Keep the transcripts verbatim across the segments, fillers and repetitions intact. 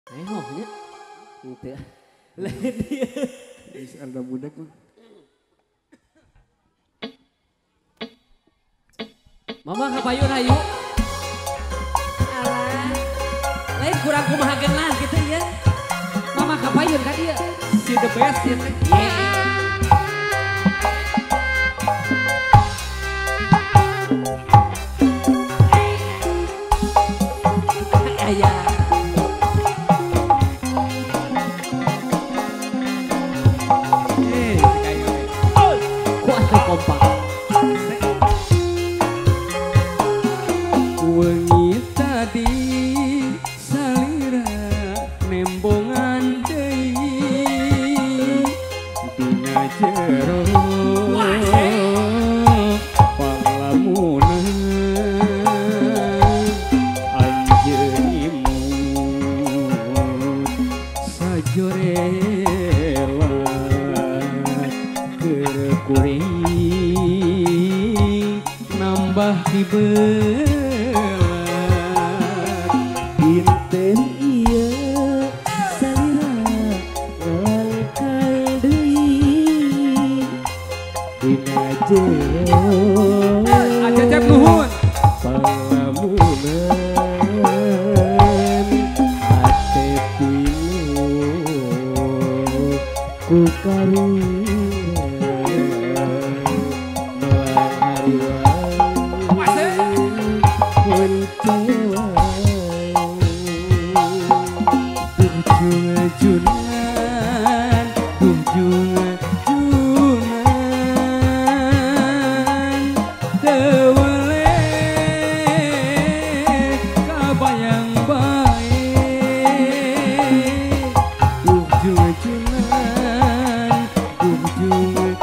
Ayonya. Gitu ya. Lain dia. Is anda budak mah. Mama kapayun hayu. Alah. Lain kurang kumaha genah gitu ya. Mama kapayun kan dia. Si the best ya teh. Ayah. Kuat kompak. Wengi tadi salira nembongan deui dina jero panglamunan anjeun imut sajorela keur kuring nambah dibeul Dinten iya salira langkang deui dina jero aja cep nuhun panglamunan hate pilu ku karunya melang junan kunjungan junan tewele kabayang baik kunjungan junan kunjungan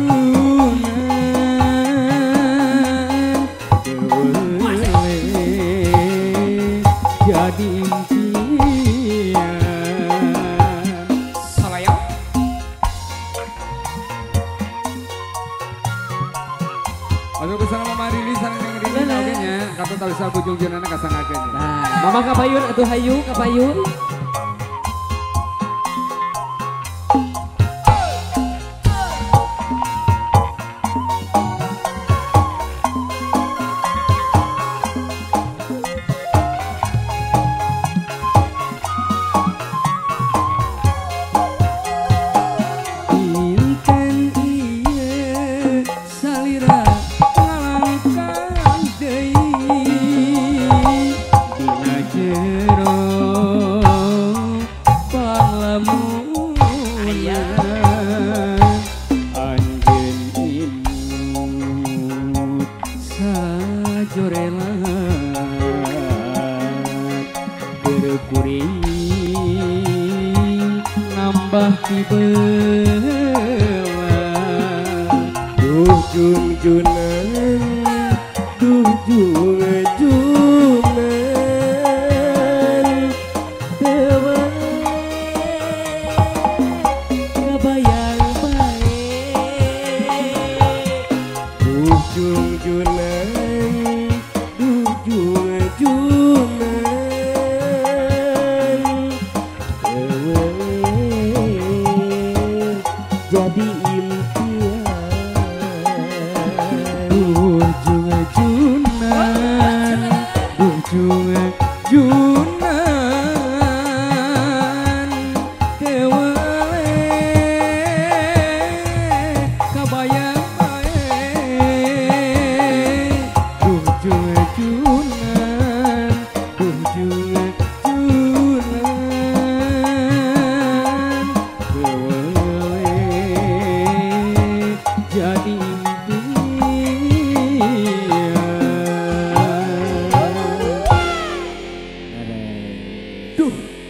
junan tewele jadi Aduh bisa Mama Rili sareng yang Rili oke nya kata tahu bisa bujung jenana kasangakeun. Nah, Mama kapayun atuh hayu kapayun. Kuring nambah tibeula duh jun juna